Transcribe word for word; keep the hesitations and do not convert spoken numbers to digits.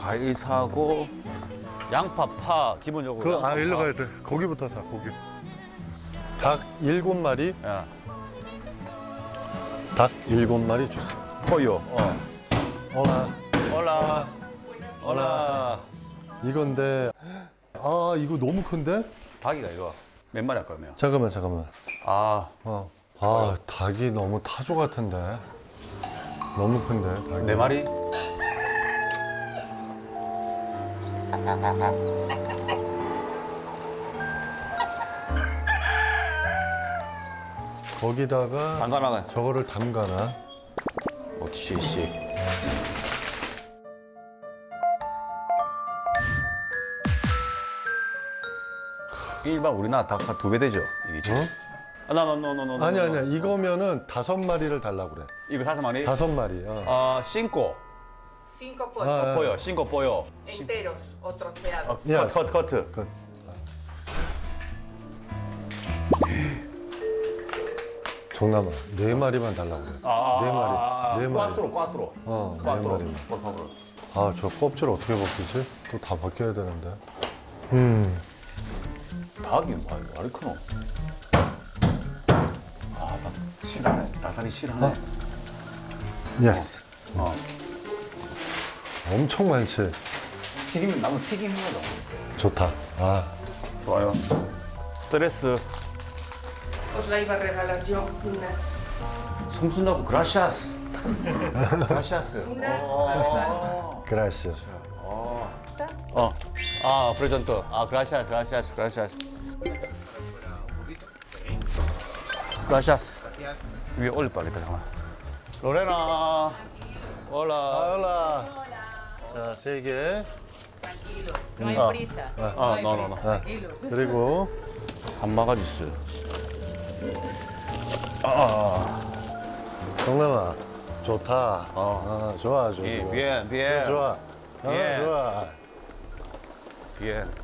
과일 사고 양파, 파 기본적으로. 그, 양파, 아, 일로 파. 가야 돼. 고기부터 사, 고기. 닭 일곱 마리, 야, 닭 일곱 마리 주세요. 포요. 어. 어라, 올라. 올라. 이건데, 아, 이거 너무 큰데? 닭이가 이거 몇 마리 할 거면? 잠깐만, 잠깐만. 아, 어. 아, 닭이 너무 타조 같은데. 너무 큰데, 닭이. 네 마리? 거기다가 담가놔. 저거를 담가놔. 옥시 씨. 일반 우리나라 닭 한 두 배 되죠? 이게 지금? 어? 아, 나, 나, 나, 나, 나, 아니, 나, 아니야. 나. 이거면은 다섯 마리를 달라고 그래. 이거 다섯 마리? 다섯 마리. 어. 아, 싱꼬. Cinco 아, pollos 뽀요, 싱꼬 뽀요. enteros o troceados. 어, Yes. 커트, 커트, 커트. 그, 정남아, 네 마리만 달라고 그래. 아, 네 마리. 네 마리. 꽈트로, 꽈트로. 어, 네 꽈트로. 마리만. por favor. 아, 저 껍질 어떻게 벗기지? 또 다 벗겨야 되는데. 음, 닭이 뭐 말이 크노? 아, 닭 실하네. 닭다리 실하네. 예스. 어. 엄청 많지? 튀김, 나무 튀김인 거죠. 좋다. 아, 좋아요. 스트레스. Os la iba a regalar yo una. 성순다고 그라시아스. 그라시아스. Una 어. la regalo. 그라시아스. 어. 아, 프레젠토. 아, 그라시아스, 그라시아스, 그라시아스. 그라시아스. 위에 올릴 뻔했다, 잠깐만. 로레나. 올라. 아올라. 자, 세 개. Tranquilo, no hay Ah. prisa. Ah, No hay no, no, prisa, no. tranquilos. 그리고 한마가지스. 아. 정남아, 좋다. 어. 아, 좋아, 좋아. 예, 좋아. bien, bien. 좋아. 아, 예. 좋아. 예.